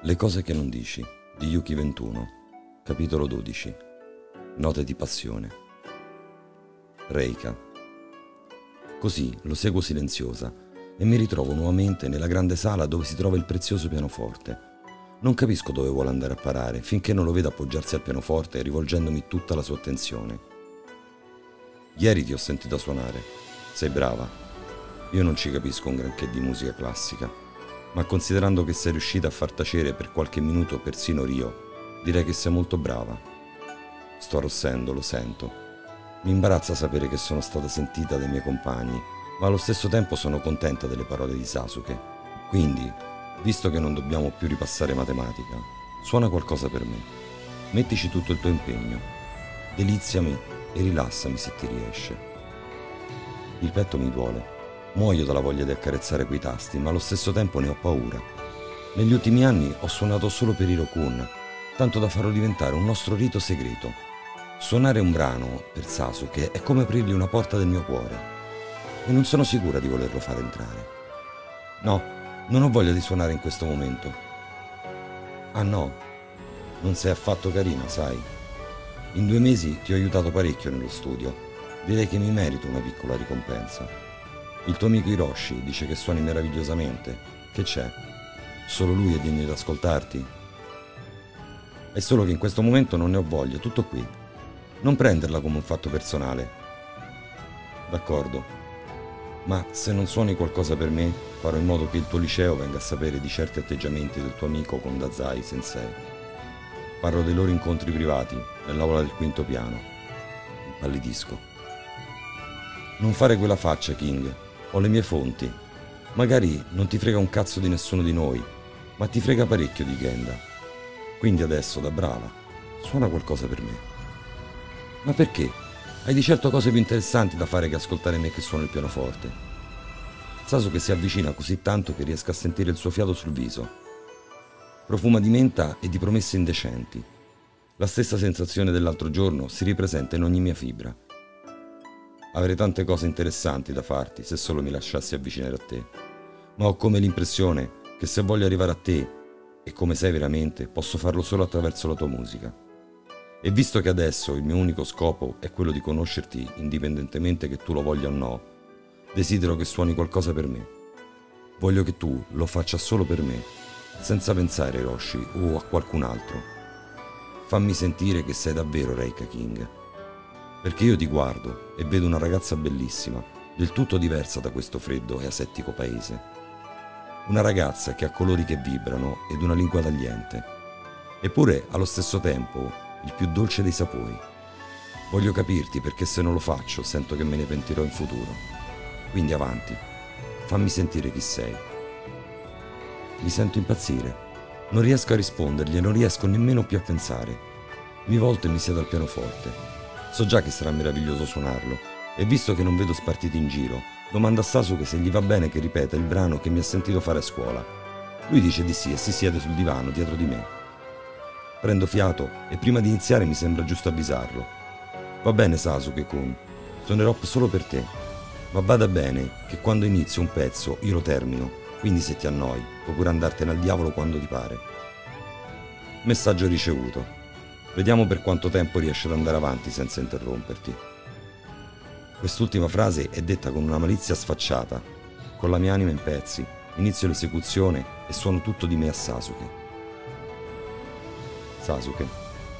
Le cose che non dici di Yuki 21, capitolo 12. Note di passione. Reika. Così lo seguo silenziosa e mi ritrovo nuovamente nella grande sala dove si trova il prezioso pianoforte. Non capisco dove vuole andare a parare finché non lo vedo appoggiarsi al pianoforte rivolgendomi tutta la sua attenzione. Ieri ti ho sentita suonare. Sei brava. Io non ci capisco un granché di musica classica, ma considerando che sei riuscita a far tacere per qualche minuto persino Rio, direi che sei molto brava. Sto arrossendo, lo sento. Mi imbarazza sapere che sono stata sentita dai miei compagni, ma allo stesso tempo sono contenta delle parole di Sasuke. Quindi, visto che non dobbiamo più ripassare matematica, suona qualcosa per me. Mettici tutto il tuo impegno. Deliziami e rilassami se ti riesce. Il petto mi duole. Muoio dalla voglia di accarezzare quei tasti, ma allo stesso tempo ne ho paura. Negli ultimi anni ho suonato solo per Hiro-kun, tanto da farlo diventare un nostro rito segreto. Suonare un brano per Sasuke è come aprirgli una porta del mio cuore, e non sono sicura di volerlo fare entrare. No, non ho voglia di suonare in questo momento. Ah no, non sei affatto carina, sai. In 2 mesi ti ho aiutato parecchio nello studio. Direi che mi merito una piccola ricompensa. Il tuo amico Hiroshi dice che suoni meravigliosamente. Che c'è? Solo lui è degno di ascoltarti? È solo che in questo momento non ne ho voglia, tutto qui. Non prenderla come un fatto personale. D'accordo. Ma se non suoni qualcosa per me, farò in modo che il tuo liceo venga a sapere di certi atteggiamenti del tuo amico con Dazai Sensei. Parlo dei loro incontri privati, nell'aula del 5° piano. Impallidisco. Non fare quella faccia, King. Ho le mie fonti. Magari non ti frega un cazzo di nessuno di noi, ma ti frega parecchio di Genda. Quindi adesso, da brava, suona qualcosa per me. Ma perché? Hai di certo cose più interessanti da fare che ascoltare me che suono il pianoforte. Sasuke si avvicina così tanto che riesco a sentire il suo fiato sul viso. Profuma di menta e di promesse indecenti. La stessa sensazione dell'altro giorno si ripresenta in ogni mia fibra. Avrei tante cose interessanti da farti se solo mi lasciassi avvicinare a te, ma ho come l'impressione che se voglio arrivare a te, e come sei veramente, posso farlo solo attraverso la tua musica. E visto che adesso il mio unico scopo è quello di conoscerti indipendentemente che tu lo voglia o no, desidero che suoni qualcosa per me. Voglio che tu lo faccia solo per me, senza pensare a Hiroshi o a qualcun altro. Fammi sentire che sei davvero Reika King. Perché io ti guardo e vedo una ragazza bellissima, del tutto diversa da questo freddo e asettico paese. Una ragazza che ha colori che vibrano ed una lingua tagliente, eppure allo stesso tempo il più dolce dei sapori. Voglio capirti perché se non lo faccio sento che me ne pentirò in futuro. Quindi avanti, fammi sentire chi sei. Mi sento impazzire. Non riesco a rispondergli e non riesco nemmeno più a pensare. Mi volto e mi siedo al pianoforte. So già che sarà meraviglioso suonarlo, e visto che non vedo spartiti in giro, domando a Sasuke se gli va bene che ripeta il brano che mi ha sentito fare a scuola. Lui dice di sì e si siede sul divano dietro di me. Prendo fiato e prima di iniziare mi sembra giusto avvisarlo. Va bene Sasuke-kun, suonerò solo per te, ma bada bene che quando inizio un pezzo io lo termino, quindi se ti annoi puoi pure andartene al diavolo quando ti pare. Messaggio ricevuto. Vediamo per quanto tempo riesci ad andare avanti senza interromperti. Quest'ultima frase è detta con una malizia sfacciata. Con la mia anima in pezzi, inizio l'esecuzione e suono tutto di me a Sasuke. Sasuke.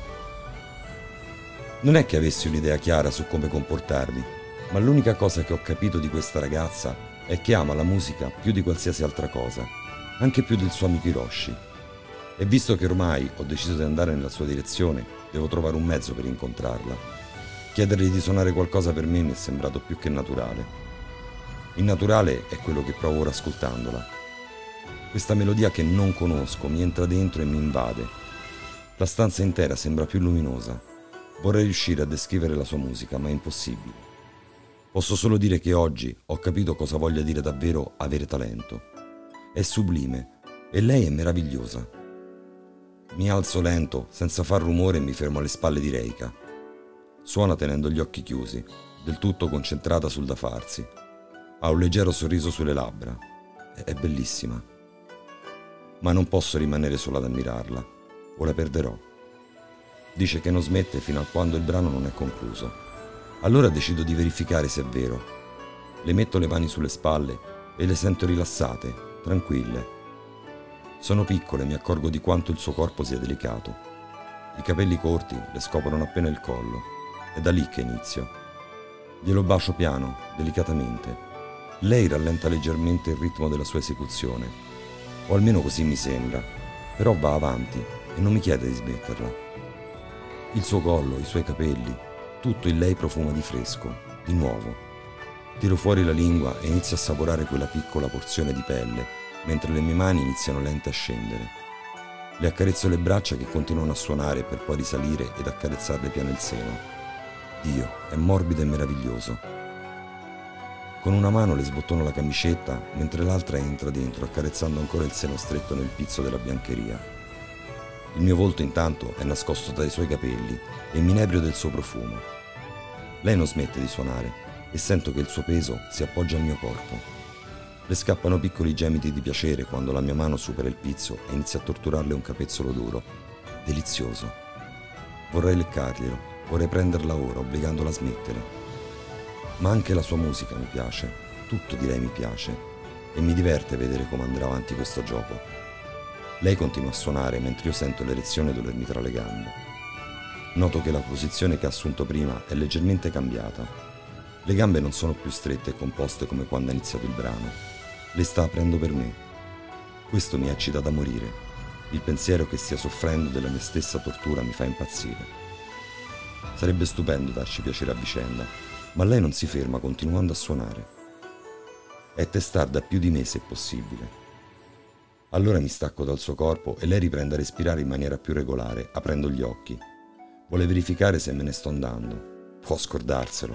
Non è che avessi un'idea chiara su come comportarmi, ma l'unica cosa che ho capito di questa ragazza è che ama la musica più di qualsiasi altra cosa, anche più del suo amico Hiroshi. E visto che ormai ho deciso di andare nella sua direzione, devo trovare un mezzo per incontrarla. Chiedergli di suonare qualcosa per me mi è sembrato più che naturale. Il naturale è quello che provo ora ascoltandola. Questa melodia che non conosco mi entra dentro e mi invade. La stanza intera sembra più luminosa. Vorrei riuscire a descrivere la sua musica, ma è impossibile. Posso solo dire che oggi ho capito cosa voglia dire davvero avere talento. È sublime e lei è meravigliosa. Mi alzo lento, senza far rumore e mi fermo alle spalle di Reika. Suona tenendo gli occhi chiusi, del tutto concentrata sul da farsi. Ha un leggero sorriso sulle labbra. È bellissima. ma non posso rimanere solo ad ammirarla, o la perderò. Dice che non smette fino a quando il brano non è concluso. Allora decido di verificare se è vero. Le metto le mani sulle spalle e le sento rilassate, tranquille. Sono piccole e mi accorgo di quanto il suo corpo sia delicato. I capelli corti le scoprono appena il collo. È da lì che inizio. Glielo bacio piano, delicatamente. Lei rallenta leggermente il ritmo della sua esecuzione, o almeno così mi sembra, però va avanti e non mi chiede di smetterla. Il suo collo, i suoi capelli, tutto in lei profuma di fresco, di nuovo. Tiro fuori la lingua e inizio a assaporare quella piccola porzione di pelle, mentre le mie mani iniziano lente a scendere. Le accarezzo le braccia che continuano a suonare per poi risalire ed accarezzarle piano il seno. Dio, è morbido e meraviglioso. Con una mano le sbottono la camicetta, mentre l'altra entra dentro, accarezzando ancora il seno stretto nel pizzo della biancheria. Il mio volto intanto è nascosto dai suoi capelli e mi inebrio del suo profumo. Lei non smette di suonare e sento che il suo peso si appoggia al mio corpo. Le scappano piccoli gemiti di piacere quando la mia mano supera il pizzo e inizia a torturarle un capezzolo duro. Delizioso. Vorrei leccarglielo, vorrei prenderla ora, obbligandola a smettere. Ma anche la sua musica mi piace, tutto di lei mi piace e mi diverte vedere come andrà avanti questo gioco. Lei continua a suonare mentre io sento l'erezione dolermi tra le gambe. Noto che la posizione che ha assunto prima è leggermente cambiata. Le gambe non sono più strette e composte come quando ha iniziato il brano. Le sta aprendo per me. Questo mi eccita da morire. Il pensiero che stia soffrendo della mia stessa tortura mi fa impazzire. Sarebbe stupendo darci piacere a vicenda, ma lei non si ferma continuando a suonare. È testarda più di me se possibile. Allora mi stacco dal suo corpo e lei riprende a respirare in maniera più regolare, aprendo gli occhi. Vuole verificare se me ne sto andando. Può scordarselo.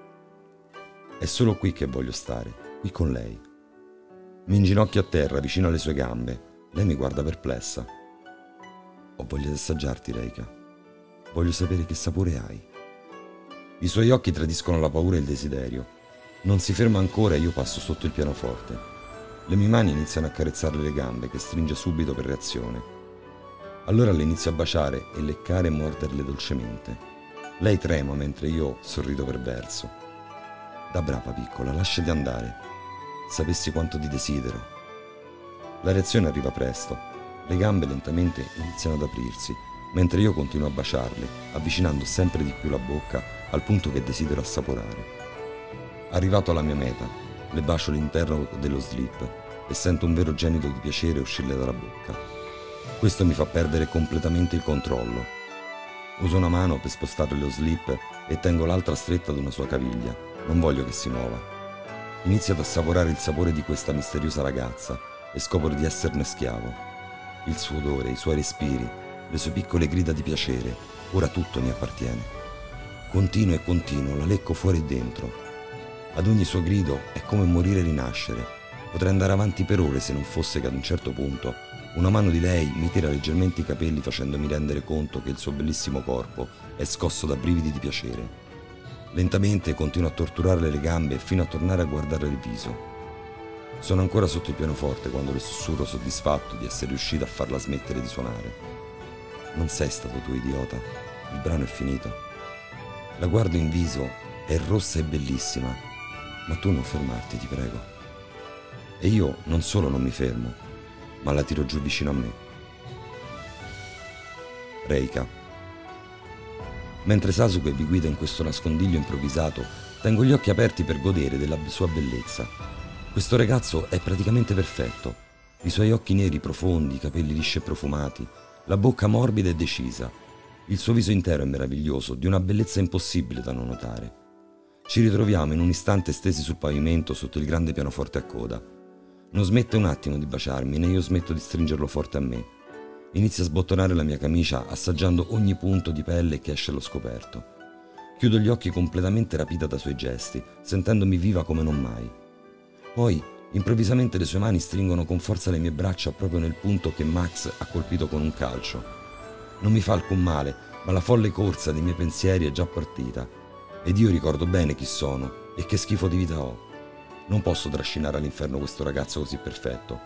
È solo qui che voglio stare, qui con lei. Mi inginocchio a terra vicino alle sue gambe. Lei mi guarda perplessa. Ho voglia di assaggiarti, Reika. Voglio sapere che sapore hai. I suoi occhi tradiscono la paura e il desiderio. Non si ferma ancora e io passo sotto il pianoforte. Le mie mani iniziano a carezzarle le gambe, che stringe subito per reazione. Allora le inizio a baciare e leccare e morderle dolcemente. Lei trema mentre io sorrido perverso. Da brava piccola, lasciati andare. Sapessi quanto ti desidero. La reazione arriva presto. Le gambe lentamente iniziano ad aprirsi, mentre io continuo a baciarle, avvicinando sempre di più la bocca al punto che desidero assaporare. Arrivato alla mia meta, le bacio l'interno dello slip e sento un vero gemito di piacere uscirle dalla bocca. Questo mi fa perdere completamente il controllo. Uso una mano per spostare lo slip e tengo l'altra stretta ad una sua caviglia. Non voglio che si muova. Inizio ad assaporare il sapore di questa misteriosa ragazza e scopro di esserne schiavo. Il suo odore, i suoi respiri, le sue piccole grida di piacere, ora tutto mi appartiene. Continuo e continuo, la lecco fuori e dentro. Ad ogni suo grido è come morire e rinascere. Potrei andare avanti per ore se non fosse che ad un certo punto una mano di lei mi tira leggermente i capelli facendomi rendere conto che il suo bellissimo corpo è scosso da brividi di piacere. Lentamente continuo a torturarle le gambe fino a tornare a guardarle il viso. Sono ancora sotto il pianoforte quando le sussurro soddisfatto di essere riuscito a farla smettere di suonare. Non sei stato tu, idiota. Il brano è finito. La guardo in viso, è rossa e bellissima, ma tu non fermarti, ti prego. E io non solo non mi fermo, ma la tiro giù vicino a me. Reika. Mentre Sasuke vi guida in questo nascondiglio improvvisato, tengo gli occhi aperti per godere della sua bellezza. Questo ragazzo è praticamente perfetto. I suoi occhi neri profondi, i capelli lisci e profumati, la bocca morbida e decisa. Il suo viso intero è meraviglioso, di una bellezza impossibile da non notare. Ci ritroviamo in un istante stesi sul pavimento sotto il grande pianoforte a coda. Non smette un attimo di baciarmi, né io smetto di stringerlo forte a me. Inizia a sbottonare la mia camicia, assaggiando ogni punto di pelle che esce allo scoperto. Chiudo gli occhi completamente rapita dai suoi gesti, sentendomi viva come non mai. Poi, improvvisamente le sue mani stringono con forza le mie braccia proprio nel punto che Max ha colpito con un calcio. Non mi fa alcun male, ma la folle corsa dei miei pensieri è già partita. Ed io ricordo bene chi sono e che schifo di vita ho. Non posso trascinare all'inferno questo ragazzo così perfetto.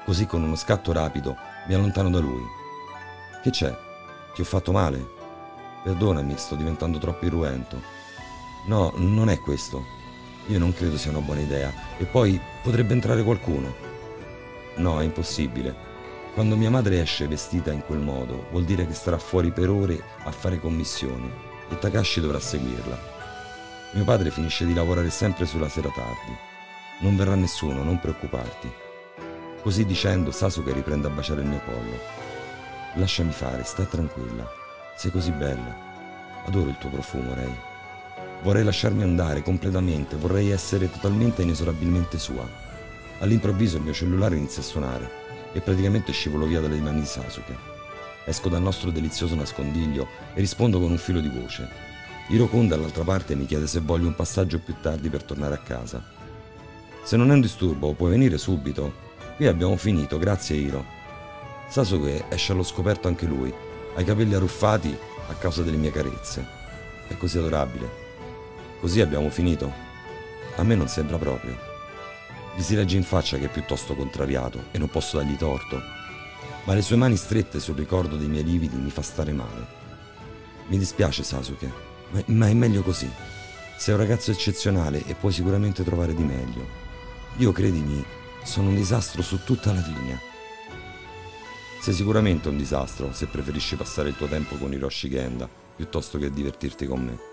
Così con uno scatto rapido mi allontano da lui. Che c'è? Ti ho fatto male? Perdonami, sto diventando troppo irruento. No, non è questo. Io non credo sia una buona idea. E poi potrebbe entrare qualcuno. No, è impossibile. Quando mia madre esce vestita in quel modo, vuol dire che starà fuori per ore a fare commissioni e Takashi dovrà seguirla. Mio padre finisce di lavorare sempre sulla sera tardi. Non verrà nessuno, non preoccuparti. Così dicendo, Sasuke riprende a baciare il mio collo. Lasciami fare, sta tranquilla. Sei così bella. Adoro il tuo profumo, Rei. Vorrei lasciarmi andare completamente, vorrei essere totalmente e inesorabilmente sua. All'improvviso il mio cellulare inizia a suonare e praticamente scivolo via dalle mani di Sasuke. Esco dal nostro delizioso nascondiglio e rispondo con un filo di voce. Hirokun dall'altra parte mi chiede se voglio un passaggio più tardi per tornare a casa. Se non è un disturbo, puoi venire subito. Qui abbiamo finito, grazie Hiro. Sasuke esce allo scoperto anche lui, ha i capelli arruffati a causa delle mie carezze. È così adorabile. Così abbiamo finito? A me non sembra proprio. Gli si legge in faccia che è piuttosto contrariato e non posso dargli torto, ma le sue mani strette sul ricordo dei miei lividi mi fa stare male. Mi dispiace Sasuke, ma è meglio così. Sei un ragazzo eccezionale e puoi sicuramente trovare di meglio. Io, credimi, sono un disastro su tutta la linea. Sei sicuramente un disastro se preferisci passare il tuo tempo con Hiroshi Genda piuttosto che divertirti con me.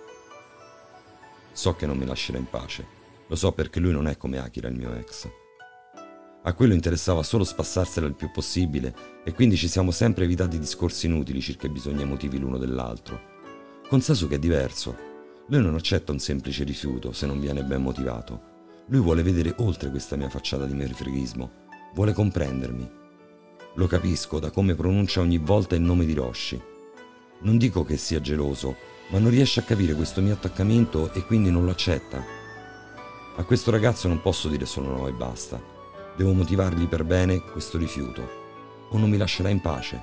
So che non mi lascerà in pace. Lo so perché lui non è come Akira, il mio ex. A quello interessava solo spassarsela il più possibile e quindi ci siamo sempre evitati discorsi inutili circa i bisogni emotivi l'uno dell'altro. Con Sasuke è diverso. Lui non accetta un semplice rifiuto se non viene ben motivato. Lui vuole vedere oltre questa mia facciata di menefreghismo. Vuole comprendermi. Lo capisco da come pronuncia ogni volta il nome di Hiroshi. Non dico che sia geloso, ma non riesce a capire questo mio attaccamento e quindi non lo accetta. A questo ragazzo non posso dire solo no e basta. Devo motivargli per bene questo rifiuto, o non mi lascerà in pace.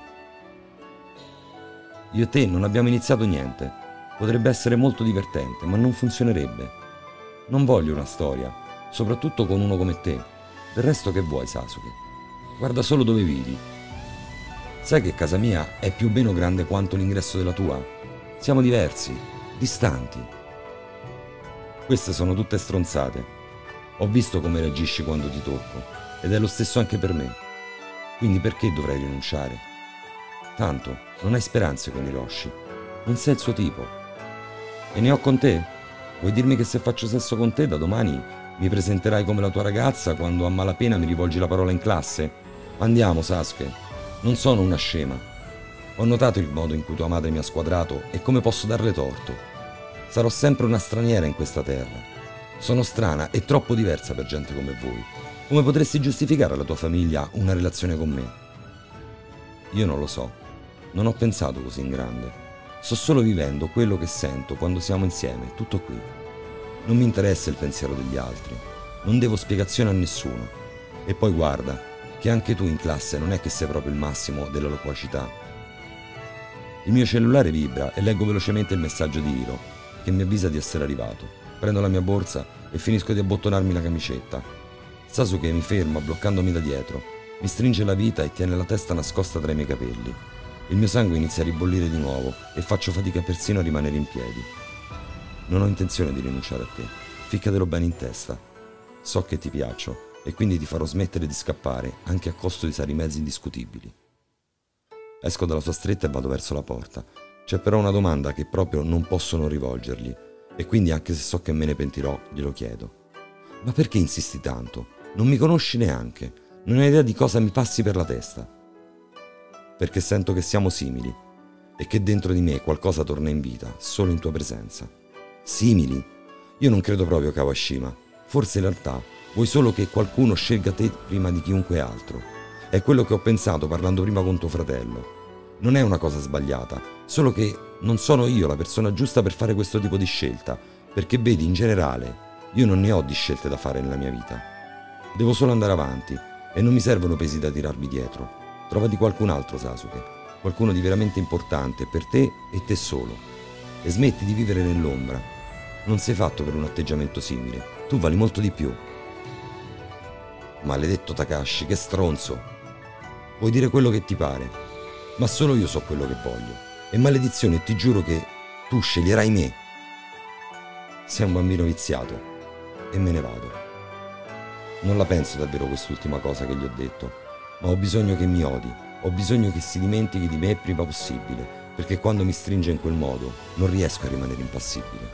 Io e te non abbiamo iniziato niente. Potrebbe essere molto divertente, ma non funzionerebbe. Non voglio una storia, soprattutto con uno come te. Del resto che vuoi, Sasuke? Guarda solo dove vivi. Sai che casa mia è più o meno grande quanto l'ingresso della tua? Siamo diversi, distanti. Queste sono tutte stronzate. Ho visto come reagisci quando ti tocco, ed è lo stesso anche per me. Quindi perché dovrei rinunciare? Tanto, non hai speranze con Hiroshi. Non sei il suo tipo. E ne ho con te? Vuoi dirmi che se faccio sesso con te da domani mi presenterai come la tua ragazza quando a malapena mi rivolgi la parola in classe? Andiamo, Sasuke. Non sono una scema. Ho notato il modo in cui tua madre mi ha squadrato e come posso darle torto. Sarò sempre una straniera in questa terra. Sono strana e troppo diversa per gente come voi. Come potresti giustificare alla tua famiglia una relazione con me? Io non lo so. Non ho pensato così in grande. Sto solo vivendo quello che sento quando siamo insieme, tutto qui. Non mi interessa il pensiero degli altri. Non devo spiegazioni a nessuno. E poi guarda, che anche tu in classe non è che sei proprio il massimo della loquacità. Il mio cellulare vibra e leggo velocemente il messaggio di Hiro, che mi avvisa di essere arrivato. Prendo la mia borsa e finisco di abbottonarmi la camicetta. Sasuke mi ferma bloccandomi da dietro, mi stringe la vita e tiene la testa nascosta tra i miei capelli. Il mio sangue inizia a ribollire di nuovo e faccio fatica persino a rimanere in piedi. Non ho intenzione di rinunciare a te, ficcatelo bene in testa. So che ti piaccio e quindi ti farò smettere di scappare anche a costo di sari mezzi indiscutibili. Esco dalla sua stretta e vado verso la porta. C'è però una domanda che proprio non posso non rivolgergli, e quindi anche se so che me ne pentirò, glielo chiedo. Ma perché insisti tanto? Non mi conosci neanche, non hai idea di cosa mi passi per la testa. Perché sento che siamo simili, e che dentro di me qualcosa torna in vita, solo in tua presenza. Simili? Io non credo proprio, Kawashima. Forse in realtà vuoi solo che qualcuno scelga te prima di chiunque altro. È quello che ho pensato parlando prima con tuo fratello. Non è una cosa sbagliata, solo che non sono io la persona giusta per fare questo tipo di scelta, perché vedi, in generale, io non ne ho di scelte da fare nella mia vita. Devo solo andare avanti e non mi servono pesi da tirarmi dietro. Trovati qualcun altro, Sasuke, qualcuno di veramente importante per te e te solo. E smetti di vivere nell'ombra. Non sei fatto per un atteggiamento simile, tu vali molto di più. Maledetto Takashi, che stronzo! Puoi dire quello che ti pare, ma solo io so quello che voglio. E maledizione, ti giuro che tu sceglierai me. Sei un bambino viziato. E me ne vado. Non la penso davvero quest'ultima cosa che gli ho detto, ma ho bisogno che mi odi. Ho bisogno che si dimentichi di me il prima possibile, perché quando mi stringe in quel modo non riesco a rimanere impassibile.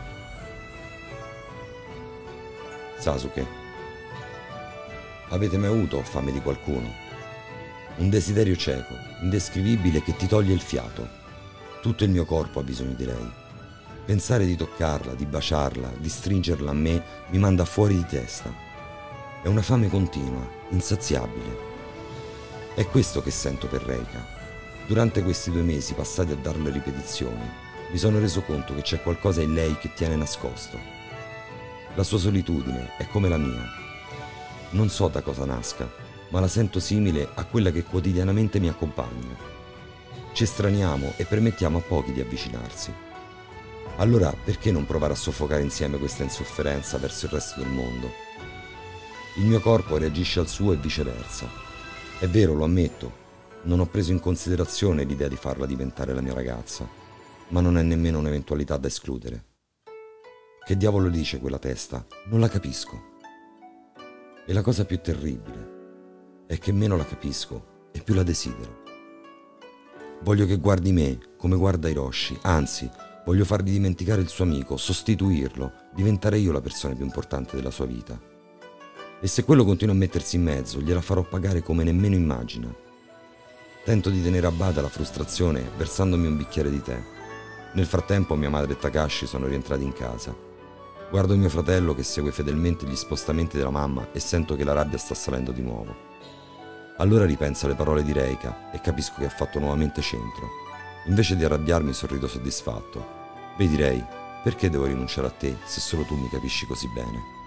Sasuke, avete mai avuto fame di qualcuno? Un desiderio cieco, indescrivibile che ti toglie il fiato. Tutto il mio corpo ha bisogno di lei. Pensare di toccarla, di baciarla, di stringerla a me mi manda fuori di testa. È una fame continua, insaziabile. È questo che sento per Reika. Durante questi 2 mesi passati a darle ripetizioni, mi sono reso conto che c'è qualcosa in lei che tiene nascosto. La sua solitudine è come la mia. Non so da cosa nasca, ma la sento simile a quella che quotidianamente mi accompagna. Ci estraniamo e permettiamo a pochi di avvicinarsi. Allora perché non provare a soffocare insieme questa insofferenza verso il resto del mondo? Il mio corpo reagisce al suo e viceversa. È vero, lo ammetto, non ho preso in considerazione l'idea di farla diventare la mia ragazza, ma non è nemmeno un'eventualità da escludere. Che diavolo dice quella testa? Non la capisco. E la cosa più terribile è che meno la capisco e più la desidero. Voglio che guardi me come guarda Hiroshi, anzi, voglio fargli dimenticare il suo amico, sostituirlo, diventare io la persona più importante della sua vita. E se quello continua a mettersi in mezzo, gliela farò pagare come nemmeno immagina. Tento di tenere a bada la frustrazione versandomi un bicchiere di tè. Nel frattempo mia madre e Takashi sono rientrati in casa. Guardo mio fratello che segue fedelmente gli spostamenti della mamma e sento che la rabbia sta salendo di nuovo. Allora ripenso alle parole di Reika e capisco che ha fatto nuovamente centro. Invece di arrabbiarmi sorrido soddisfatto. Vedi Rei, perché devo rinunciare a te se solo tu mi capisci così bene?